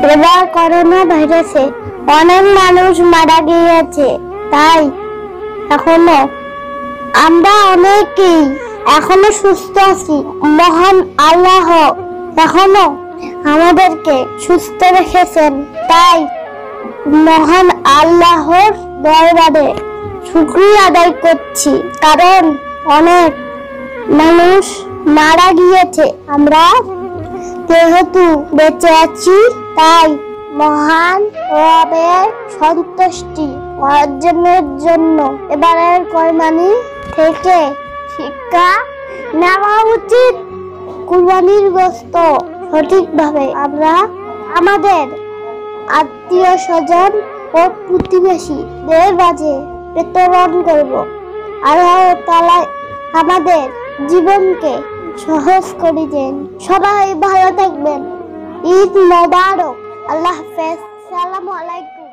এবার করোনা ভাইরাসে অনেক মানুষ মারা গিয়েছে, তাই এখনো আমরা অনেকেই এখনো সুস্থ আছি। মহান আল্লাহ এখনো আমাদেরকে সুস্থ রেখেছেন, তাই মহান আল্লাহর দরবারে শুকরিয়া আদায় করছি। কারণ অনেক মানুষ মারা গিয়েছে, আমরা যেহেতু বেঁচে আছি, তাই মহান রবের সন্তুষ্টি অর্জনের জন্য এবারের কোরবানি থেকে শিক্ষা নেওয়া উচিত। কুরবানির গোশত সঠিকভাবে আমরা আমাদের আত্মীয় স্বজন ও প্রতিবেশীদের মাঝে বিতরণ করব। আল্লাহ তাআলা আমাদের জীবনকে সহজ করে দেন। সবাই ভালো থাকবেন। ঈদ মোবারক। আল্লাহ হাফেজ। আসসালামু আলাইকুম।